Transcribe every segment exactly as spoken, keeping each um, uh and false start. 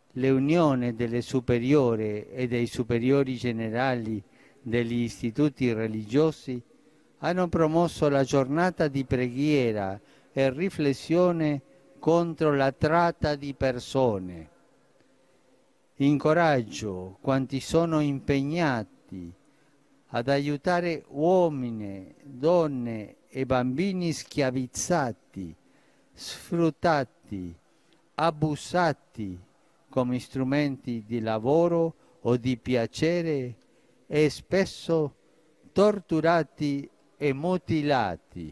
le unioni delle superiori e dei superiori generali degli istituti religiosi hanno promosso la giornata di preghiera e riflessione contro la tratta di persone. Incoraggio quanti sono impegnati ad aiutare uomini, donne e bambini schiavizzati, sfruttati, abusati come strumenti di lavoro o di piacere e spesso torturati e mutilati.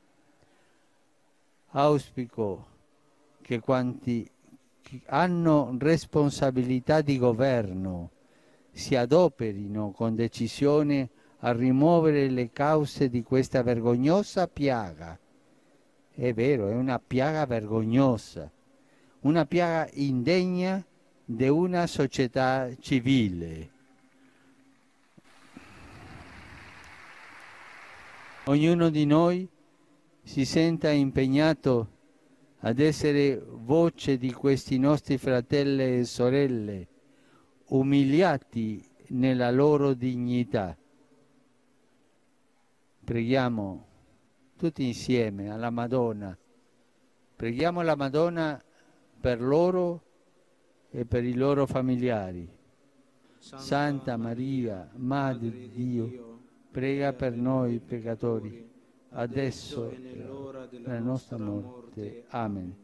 Auspico che quanti hanno responsabilità di governo si adoperino con decisione a rimuovere le cause di questa vergognosa piaga. È vero, è una piaga vergognosa, una piaga indegna di una società civile. Ognuno di noi si senta impegnato ad essere voce di questi nostri fratelli e sorelle, umiliati nella loro dignità. Preghiamo tutti insieme alla Madonna, preghiamo la Madonna per loro e per i loro familiari. Santa Maria, Madre di Dio, prega per noi peccatori, adesso e nell'ora della nostra morte. Amen.